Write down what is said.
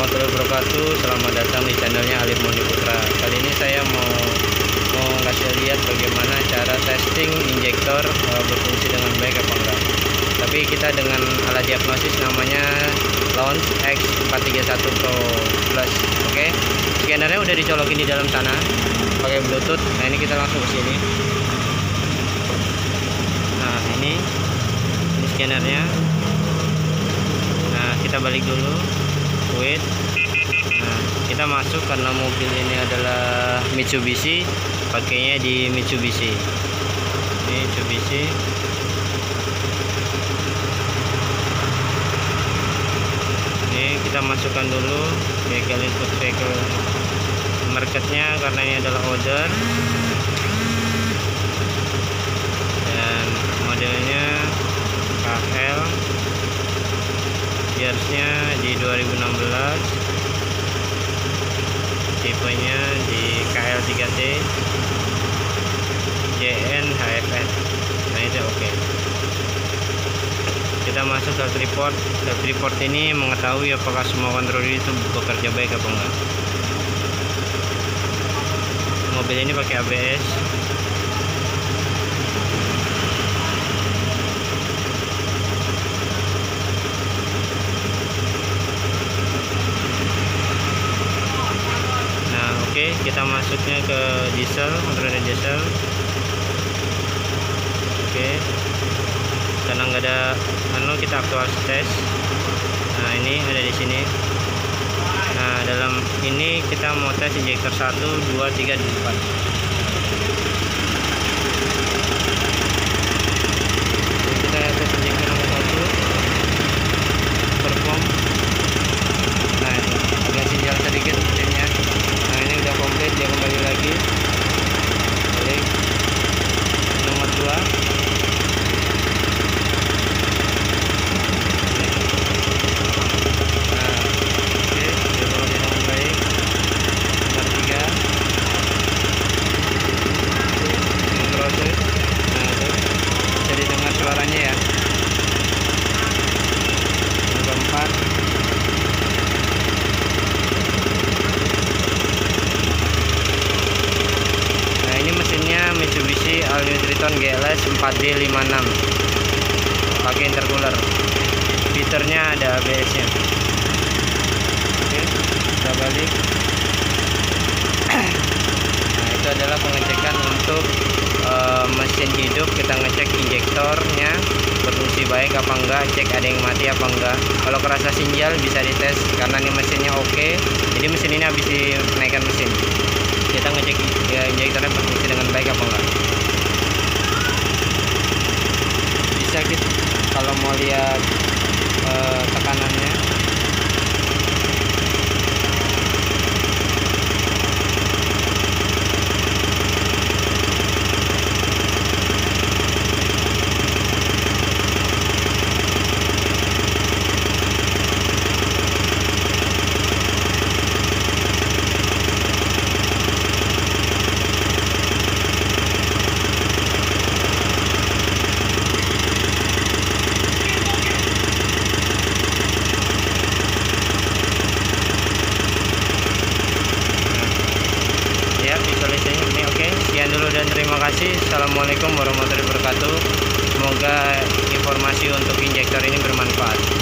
warahmatullahi wabarakatuh. Selamat datang di channelnya Alif Moni Putra. Kali ini saya mau ngasih lihat bagaimana cara testing injektor berfungsi dengan baik apa enggak. Tapi kita dengan alat diagnosis namanya Launch X431 Pro Plus. Oke, scannernya udah dicolokin di dalam sana pakai Bluetooth. Nah, ini kita langsung ke sini. Nah, ini scannernya. Nah, kita balik dulu. Wait. Nah, kita masuk karena mobil ini adalah Mitsubishi, pakainya di Mitsubishi. Ini Mitsubishi. Ini kita masukkan dulu vehicle input vehicle marketnya karena ini adalah order dan modelnya KL, yearsnya di 2016, tipenya di KL3T JN HFN. Nah, itu oke. Kita masuk ke report. Report ini mengetahui apakah semua kontrol itu bekerja baik apa enggak. Mobil ini pakai ABS. Nah, oke, kita masuknya ke diesel, kontrolnya diesel. Oke, karena nggak ada kita aktualisasi tes. Nah, ini ada di sini. Nah, dalam ini kita mau tes injektor 1, 2, 3, dan 4. Kita tes injektor nomor 1 perform. Nah, ini agak sinyal sedikit mesinnya. Nah, ini udah komplit, dia kembali lagi. Balik. Nomor 2. Suaranya ya. Yang keempat. Nah, ini mesinnya Mitsubishi All New Triton GLS 4D56 pakai intercooler. Fiturnya ada ABS nya. Oke, kita balik. Nah, itu adalah pengecekan untuk mesin hidup. Kita ngecek injektornya berfungsi baik apa enggak, cek ada yang mati apa enggak. Kalau kerasa sinjal bisa dites karena ini mesinnya oke. Jadi mesin ini habis dinaikkan mesin. Kita ngecek ya, injektornya berfungsi dengan baik apa enggak. Bisa kita kalau mau lihat tekanannya. Ini oke. Sekian dulu dan terima kasih. Assalamualaikum warahmatullahi wabarakatuh. Semoga informasi untuk injektor ini bermanfaat.